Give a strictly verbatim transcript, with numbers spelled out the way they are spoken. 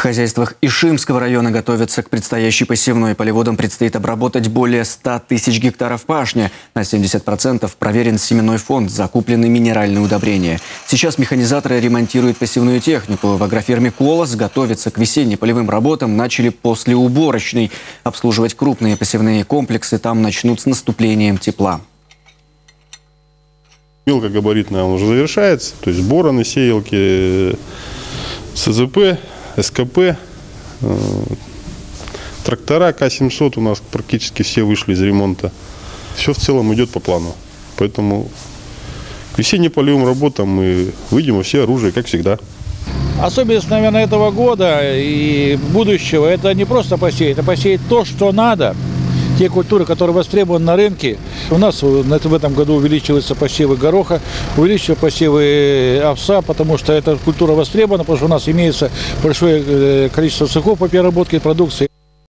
хозяйствах Ишимского района готовятся к предстоящей посевной. Полеводам предстоит обработать более ста тысяч гектаров пашни. На семьдесят процентов проверен семенной фонд, закуплены минеральные удобрения. Сейчас механизаторы ремонтируют посевную технику. В агрофирме «Колос» готовятся к весенне-полевым работам начали после уборочной. Обслуживать крупные посевные комплексы там начнут с наступлением тепла. Мелкогабаритная он уже завершается, то есть бороны, сеялки, СЗП, СКП, трактора К семьсот у нас практически все вышли из ремонта. Все в целом идет по плану. Поэтому к весенне-полевым работам мы выйдем во все оружие, как всегда. Особенность, наверное, этого года и будущего – это не просто посеять, а посеять то, что надо. Те культуры, которые востребованы на рынке. У нас в этом году увеличились посевы гороха, увеличились посевы овса, потому что эта культура востребована, потому что у нас имеется большое количество цехов по переработке продукции.